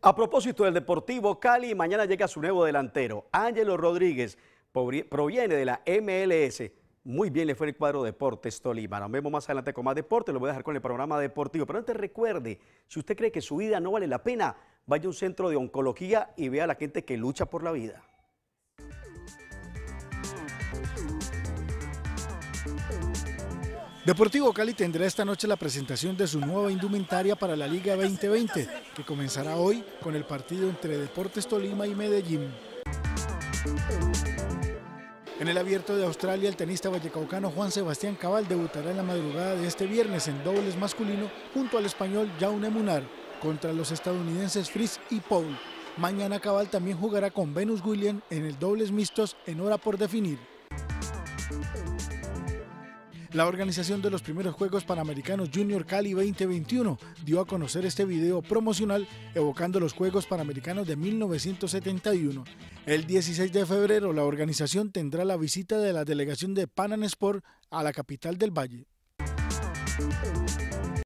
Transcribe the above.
A propósito del Deportivo Cali, mañana llega su nuevo delantero, Ángelo Rodríguez, proviene de la MLS. Muy bien le fue el cuadro Deportes Tolima. Nos vemos más adelante con más deporte, lo voy a dejar con el programa deportivo. Pero antes recuerde, si usted cree que su vida no vale la pena, vaya a un centro de oncología y vea a la gente que lucha por la vida. Deportivo Cali tendrá esta noche la presentación de su nueva indumentaria para la Liga 2020, que comenzará hoy con el partido entre Deportes Tolima y Medellín. En el Abierto de Australia, el tenista vallecaucano Juan Sebastián Cabal debutará en la madrugada de este viernes en dobles masculino junto al español Jaume Munar contra los estadounidenses Fritz y Paul. Mañana Cabal también jugará con Venus Williams en el dobles mixtos en hora por definir. La organización de los primeros Juegos Panamericanos Junior Cali 2021 dio a conocer este video promocional evocando los Juegos Panamericanos de 1971. El 16 de febrero la organización tendrá la visita de la delegación de Pan Am Sport a la capital del Valle.